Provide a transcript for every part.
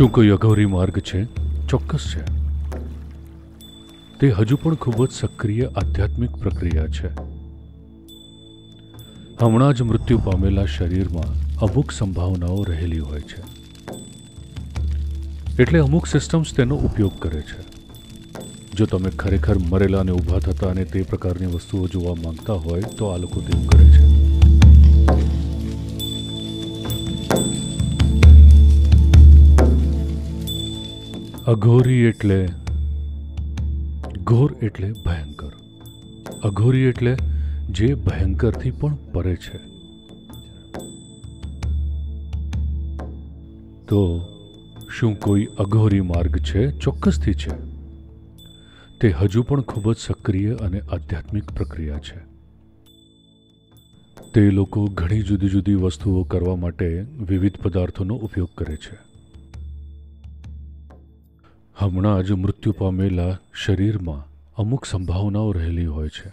શું કોઈ અઘોરી માર્ગ છે? ચોક્કસ છે. તે હજુ પણ ખૂબ જ સક્રિય આધ્યાત્મિક પ્રક્રિયા છે. હમણાં જ મૃત્યુ પામેલા શરીરમાં અમુક સંભાવનાઓ રહેલી હોય છે, એટલે અમુક સિસ્ટમ્સ તેનો ઉપયોગ કરે છે. જો તમે ખરેખર મરેલાને ઊભા થતા અને તે પ્રકારની વસ્તુઓ જોવા માંગતા હોય તો આ લોકો તેવું કરે છે. અઘોરી એટલે ઘોર એટલે ભયંકર. અઘોરી એટલે જે ભયંકરથી પણ પરે છે. તો શું કોઈ અઘોરી માર્ગ છે? ચોક્કસથી છે. તે હજુ પણ ખૂબ જ સક્રિય અને આધ્યાત્મિક પ્રક્રિયા છે. તે લોકો ઘણી જુદી જુદી વસ્તુઓ કરવા માટે વિવિધ પદાર્થોનો ઉપયોગ કરે છે. હમણાં જ મૃત્યુ પામેલા શરીરમાં અમુક સંભાવનાઓ રહેલી હોય છે.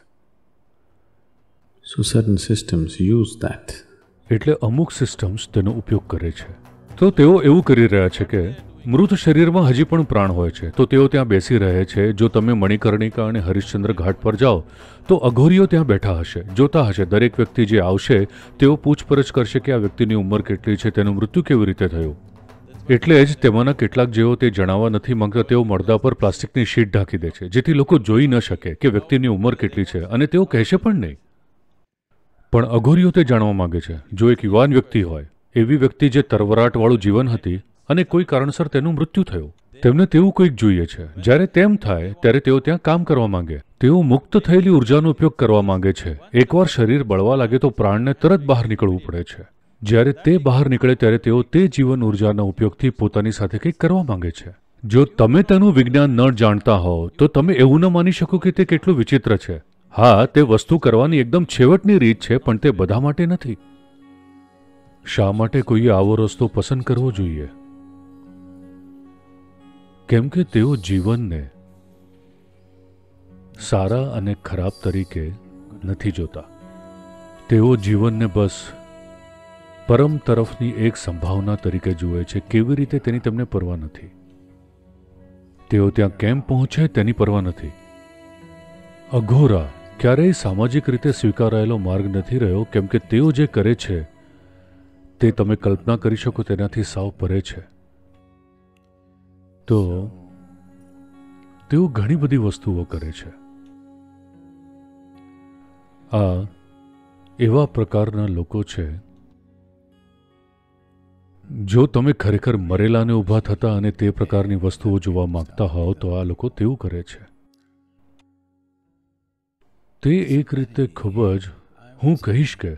So certain systems use that. એટલે અમુક સિસ્ટમ્સ તેનો ઉપયોગ કરે છે. તો તેઓ એવું કરી રહ્યા છે કે મૃત શરીરમાં હજી પણ પ્રાણ હોય છે, તો તેઓ ત્યાં બેસી રહે છે. જો તમે મણિકર્ણિકા અને હરિશ્ચંદ્ર ઘાટ પર જાઓ તો અઘોરીઓ ત્યાં બેઠા હશે, જોતા હશે. દરેક વ્યક્તિ જે આવશે તેઓ પૂછપરછ કરશે કે આ વ્યક્તિની ઉંમર કેટલી છે, તેનું મૃત્યુ કેવી રીતે થયું. એટલે જ તેમાંના કેટલાક જેઓ તે જણાવવા નથી માંગતા તેઓ મળદા પર પ્લાસ્ટિકની શીટ ઢાંકી દે છે, જેથી લોકો જોઈ ન શકે કે વ્યક્તિની ઉંમર કેટલી છે, અને તેઓ કહેશે પણ નહીં. પણ અઘોરીઓ તે જાણવા માંગે છે. જો એક યુવાન વ્યક્તિ હોય, એવી વ્યક્તિ જે તરવરાટવાળું જીવન હતી અને કોઈ કારણસર તેનું મૃત્યુ થયું, તેમને તેવું કોઈક જોઈએ છે. જ્યારે તેમ થાય ત્યારે તેઓ ત્યાં કામ કરવા માંગે. તેઓ મુક્ત થયેલી ઉર્જાનો ઉપયોગ કરવા માંગે છે. એકવાર શરીર બળવા લાગે તો પ્રાણને તરત બહાર નીકળવું પડે છે. જ્યારે તે બહાર નીકળે ત્યારે તેઓ તે જીવન ઉર્જાના ઉપયોગથી પોતાની સાથે કંઈક કરવા માંગે છે. જો તમે તેનું વિજ્ઞાન ન જાણતા હો તો તમે એવું ન માની શકો કે તે કેટલું વિચિત્ર છે. હા, તે વસ્તુ કરવાની એકદમ છેવટની રીત છે, પણ તે બધા માટે નથી. શા માટે કોઈએ આવો રસ્તો પસંદ કરવો જોઈએ? કેમ કે તેઓ જીવનને સારા અને ખરાબ તરીકે નથી જોતા. તેઓ જીવનને બસ પરમ તરફની એક સંભાવના તરીકે જુએ છે. કેવી રીતે તેની તેમને પરવા નથી. તેઓ ત્યાં કેમ પહોંચે તેની પરવા નથી. અઘોરા ક્યારેય સામાજિક રીતે સ્વીકારાયેલો માર્ગ નથી રહ્યો, કેમ કે તેઓ જે કરે છે તે તમે કલ્પના કરી શકો તેનાથી સાવ પરે છે. તો તેઓ ઘણી બધી વસ્તુઓ કરે છે. આ એવા પ્રકારના લોકો છે. જો તમે ખરેખર મરેલાને ઊભા થતા અને તે પ્રકારની વસ્તુઓ જોવા માંગતા હોવ તો આ લોકો તેવું કરે છે. તે એક રીતે ખૂબ જ, હું કહીશ કે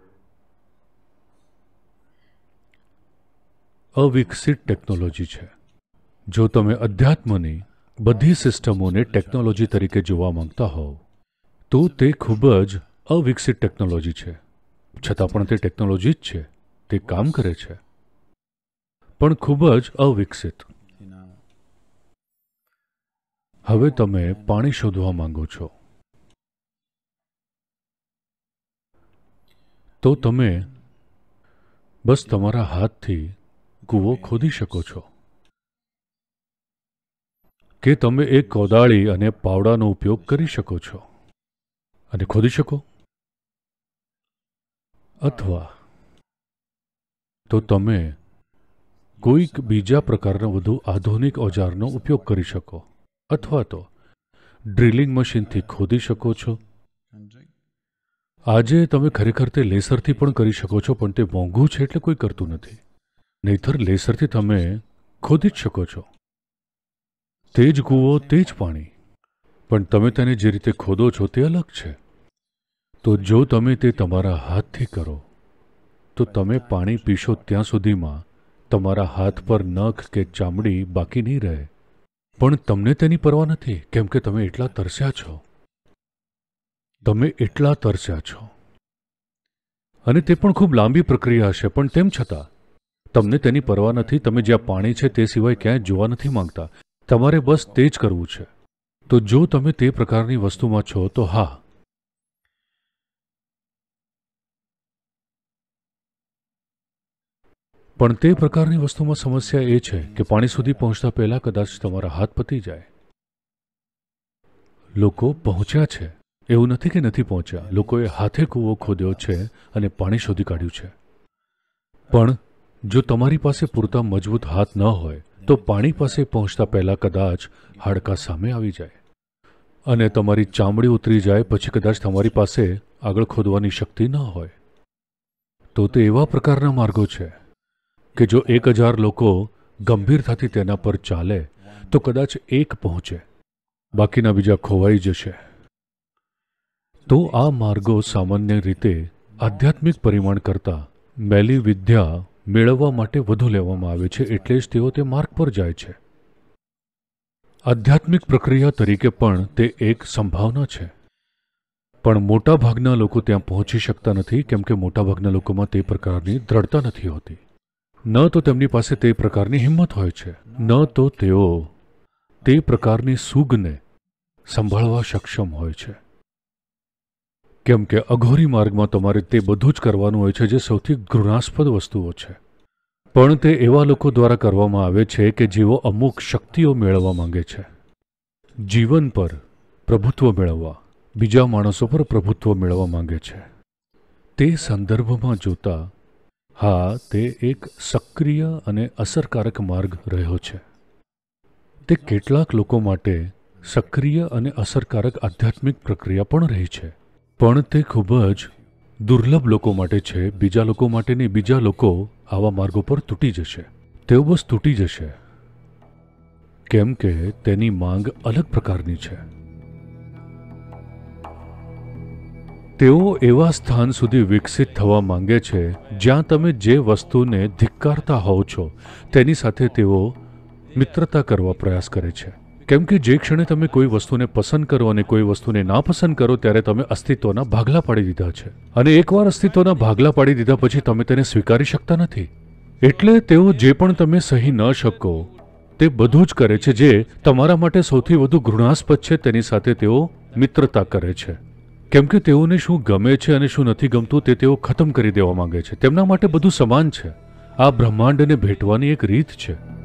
અવિકસિત ટેકનોલોજી છે. જો તમે અધ્યાત્મની બધી સિસ્ટમોને ટેકનોલોજી તરીકે જોવા માંગતા હોવ તો તે ખૂબ જ અવિકસિત ટેકનોલોજી છે. છતાં પણ તે ટેકનોલોજી જ છે. તે કામ કરે છે, પણ ખૂબ જ અવિકસિત. હવે તમે પાણી શોધવા માંગો છો તો તમે બસ તમારા હાથથી કૂવો ખોદી શકો છો, કે તમે એક કોદાળી અને પાવડાનો ઉપયોગ કરી શકો છો અને ખોદી શકો. અથવા તો તમે કોઈક બીજા પ્રકારના વધુ આધુનિક ઓજારનો ઉપયોગ કરી શકો, અથવા તો ડ્રિલિંગ મશીનથી ખોદી શકો છો. આજે તમે ખરેખર તે લેસરથી પણ કરી શકો છો, પણ તે મોંઘું છે એટલે કોઈ કરતું નથી. નહીંતર લેસરથી તમે ખોદી જ શકો છો. તે જ કૂવો, તે જ પાણી, પણ તમે તેને જે રીતે ખોદો છો તે અલગ છે. તો જો તમે તે તમારા હાથથી કરો તો તમે પાણી પીશો ત્યાં સુધીમાં તમારા હાથ પર નખ કે ચામડી બાકી નહીં રહે. પણ તમને તેની પરવા નથી, કેમ કે તમે એટલા તરસ્યા છો. તમે એટલા તરસ્યા છો. અને તે પણ ખૂબ લાંબી પ્રક્રિયા હશે, પણ તેમ છતાં તમને તેની પરવા નથી. તમે જ્યાં પાણી છે તે સિવાય ક્યાંય જોવા નથી માંગતા. તમારે બસ તે જ કરવું છે. તો જો તમે તે પ્રકારની વસ્તુમાં છો તો હા, પણ તે પ્રકારની વસ્તુમાં સમસ્યા એ છે કે પાણી સુધી પહોંચતા પહેલા કદાચ તમારા હાથ પતી જાય. લોકો પહોંચ્યા છે, એવું નથી કે નથી પહોંચ્યા. લોકોએ હાથે કૂવો ખોદ્યો છે અને પાણી શોધી કાઢ્યું છે. પણ જો તમારી પાસે પૂરતા મજબૂત હાથ ન હોય તો પાણી પાસે પહોંચતા પહેલા કદાચ હાડકાં સામે આવી જાય અને તમારી ચામડી ઉતરી જાય. પછી કદાચ તમારી પાસે આગળ ખોદવાની શક્તિ ન હોય. તો તે એવા પ્રકારના માર્ગો છે કે જો 1000 લોકો ગંભીરતાથી તેના પર ચાલે તો કદાચ એક પહોંચે, બાકીના બીજા ખોવાઈ જશે. તો આ માર્ગો સામાન્ય રીતે આધ્યાત્મિક પરિમાણ કરતાં મેલી વિદ્યા મેળવવા માટે વધુ લેવામાં આવે છે, એટલે જ તેઓ તે માર્ગ પર જાય છે. આધ્યાત્મિક પ્રક્રિયા તરીકે પણ તે એક સંભાવના છે. પણ મોટાભાગના લોકો ત્યાં પહોંચી શકતા નથી કેમ કે મોટાભાગના લોકોમાં તે પ્રકારની દ્રઢતા નથી હોતી. ન તો તેમની પાસે તે પ્રકારની હિંમત હોય છે, ન તો તેઓ તે પ્રકારની સૂગને સંભાળવા સક્ષમ હોય છે. કેમ કે અઘોરી માર્ગમાં તમારે તે બધું જ કરવાનું હોય છે જે સૌથી ઘૃણાસ્પદ વસ્તુઓ છે. પણ તે એવા લોકો દ્વારા કરવામાં આવે છે કે જેઓ અમુક શક્તિઓ મેળવવા માંગે છે. જીવન પર પ્રભુત્વ મેળવવા, બીજા માણસો પર પ્રભુત્વ મેળવવા માંગે છે. તે સંદર્ભમાં જોતા હા, તે એક સક્રિય અને અસરકારક માર્ગ રહ્યો છે. તે કેટલાક લોકો માટે સક્રિય અને અસરકારક આધ્યાત્મિક પ્રક્રિયા પણ રહી છે. પણ તે ખૂબ જ દુર્લભ લોકો માટે છે. બીજા લોકો માટે નહીં. બીજા લોકો આવા માર્ગો પર તૂટી જશે. તેઓ બસ તૂટી જશે કેમ કે તેની માંગ અલગ પ્રકારની છે. તેઓ એવા સ્થાન સુધી વિકસિત થવા માંગે છે જ્યાં તમે જે વસ્તુને ધિક્કારતા હોવ છો તેની સાથે તેઓ મિત્રતા કરવા પ્રયાસ કરે છે. કેમ કે જે ક્ષણે તમે કોઈ વસ્તુને પસંદ કરો અને કોઈ વસ્તુને નાપસંદ કરો ત્યારે તમે અસ્તિત્વના ભાગલા પાડી દીધા છે. અને એકવાર અસ્તિત્વના ભાગલા પાડી દીધા પછી તમે તેને સ્વીકારી શકતા નથી. એટલે તેઓ જે પણ તમે સહી ન શકો તે બધું જ કરે છે જે તમારા માટે સૌથી વધુ ઘૃણાસ્પદ છે તેની સાથે તેઓ મિત્રતા કરે છે. કેમ કે તેઓને શું ગમે છે અને શું નથી ગમતું તે તેઓ ખતમ કરી દેવા માંગે છે. તેમના માટે બધું સમાન છે. આ બ્રહ્માંડને ભેટવાની એક રીત છે.